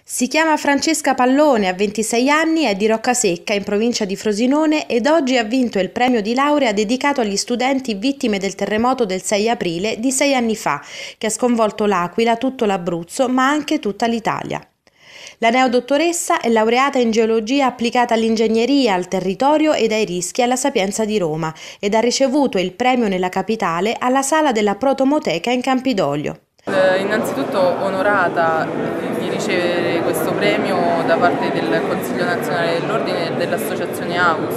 Si chiama Francesca Pallone, ha 26 anni, è di Roccasecca, in provincia di Frosinone, ed oggi ha vinto il premio di laurea dedicato agli studenti vittime del terremoto del 6 aprile di 6 anni fa, che ha sconvolto l'Aquila, tutto l'Abruzzo, ma anche tutta l'Italia. La neodottoressa è laureata in geologia applicata all'ingegneria, al territorio ed ai rischi alla Sapienza di Roma ed ha ricevuto il premio nella capitale alla Sala della Protomoteca in Campidoglio. Innanzitutto onorata di ricevere questo premio da parte del Consiglio Nazionale dell'Ordine e dell'Associazione AUS,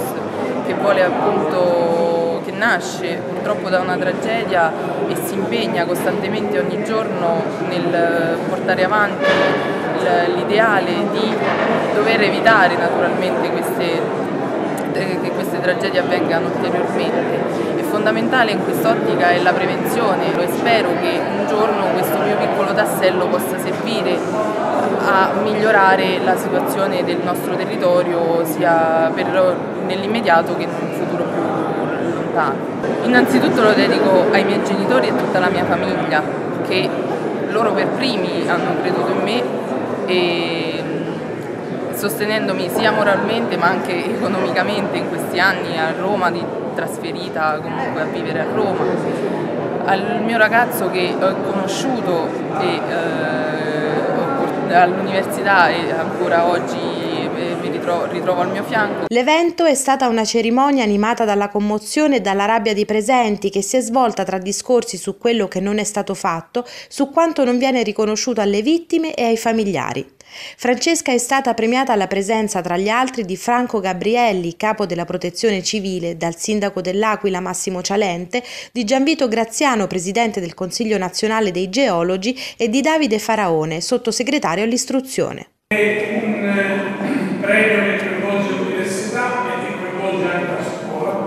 che nasce purtroppo da una tragedia e si impegna costantemente ogni giorno nel portare avanti l'ideale di dover evitare naturalmente che queste tragedie avvengano ulteriormente. È fondamentale in quest'ottica è la prevenzione e spero che un giorno questo mio piccolo tassello possa servire a migliorare la situazione del nostro territorio sia nell'immediato che in un futuro più lontano. Innanzitutto lo dedico ai miei genitori e a tutta la mia famiglia, che loro per primi hanno creduto in me e sostenendomi sia moralmente ma anche economicamente in questi anni a Roma, di trasferita comunque a vivere a Roma, al mio ragazzo che ho conosciuto all'università e ancora oggi mi ritrovo al mio fianco. L'evento è stata una cerimonia animata dalla commozione e dalla rabbia dei presenti, che si è svolta tra discorsi su quello che non è stato fatto, su quanto non viene riconosciuto alle vittime e ai familiari. Francesca è stata premiata alla presenza, tra gli altri, di Franco Gabrielli, capo della Protezione Civile, dal sindaco dell'Aquila Massimo Cialente, di Gianvito Graziano, presidente del Consiglio Nazionale dei Geologi, e di Davide Faraone, sottosegretario all'istruzione. È un premio che coinvolge l'università e che coinvolge anche la scuola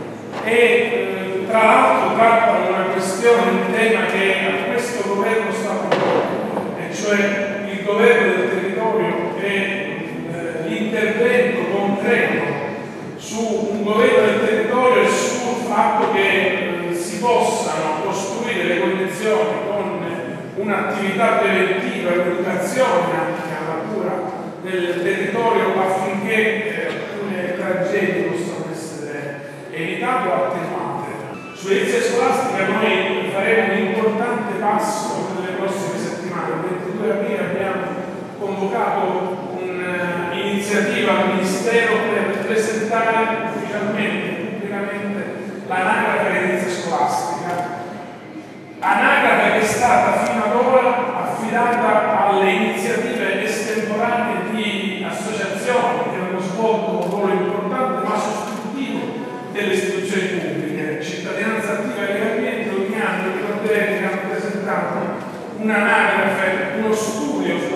e tra l'altro tratta una questione, un tema che a questo governo sta proponendo, e cioè il governo del territorio e l'intervento concreto su un governo del territorio e sul fatto che si possano costruire le condizioni con un'attività preventiva e un'educazione anche alla cura del territorio affinché alcune tragedie possano essere evitate o attenuate. Sull'edilizia scolastica noi faremo un importante passo nelle prossime settimane. Il 22 aprile abbiamo convocato un'iniziativa al Ministero per presentare ufficialmente, pubblicamente, l'anagrafe dell'edilizia scolastica. Anagrafe che è stata fino ad ora affidata alle iniziative estemporanee di associazioni che hanno svolto un ruolo importante ma sostitutivo delle istituzioni pubbliche. Cittadinanza Attiva e Legamento ogni anno ricorderete che hanno presentato un'anagrafe, uno studio